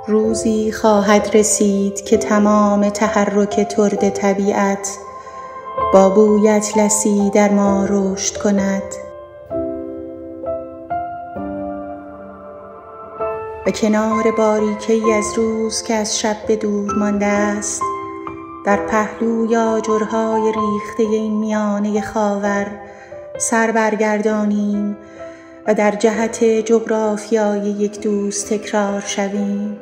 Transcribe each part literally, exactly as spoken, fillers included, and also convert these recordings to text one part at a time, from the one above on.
روزی خواهد رسید که تمام تحرک ترد طبیعت با بوی اطلسی در ما رشد کند و کنار باریکه‌ای از روز که از شب به دور مانده است، در پهلوی آجرهای ریخته این میانه خاور سر برگردانیم و در جهت جغرافیای یک دوست تکرار شویم.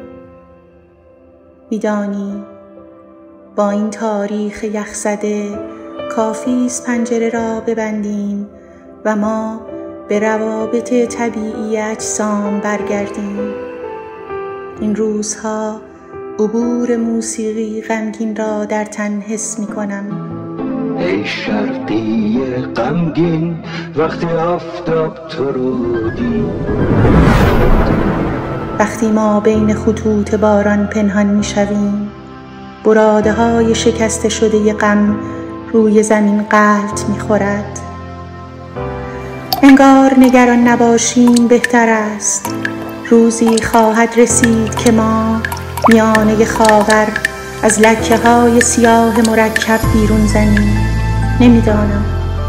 می‌دانی با این تاریخ یخزده کافی است پنجره را ببندیم و ما به روابط طبیعی اجسام برگردیم. این روزها عبور موسیقی غمگین را در تن حس می‌کنم. ای شرقی غمگین وقتی آفتاب تو رو دید، وقتی ما بین خطوط باران پنهان می‌شویم، براده های شکسته شده غم روی زمین غلط می‌خورد. انگار نگران نباشیم بهتر است. روزی خواهد رسید که ما میانه خاور از لکه های سیاه مرکب بیرون زنیم. نمیدانم.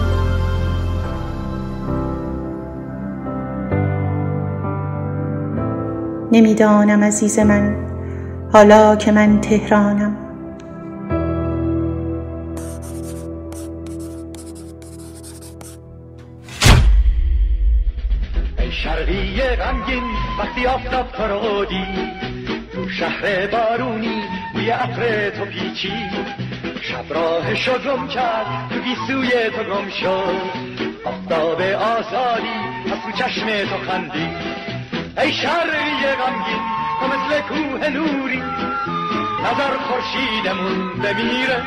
نمیدانم عزیز من، حالا که من تهرانم. ای شرقی غمگین وقتی آفتاب تو رو دید، تو شهر بارونی بوی عطر تو پیچید، شب راهشو گم کرد تو گیسوی تو گم شد، آفتاب آزادی از تو چشم تو خندید. ای شرقی غمگین تو مثل کوه نوری، نظر خورشیدمون بمیره،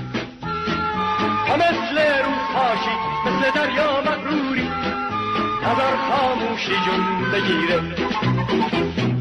تو مثل روز پاشی مثل دریا مغروری، نظر خاموشی جون بگیره.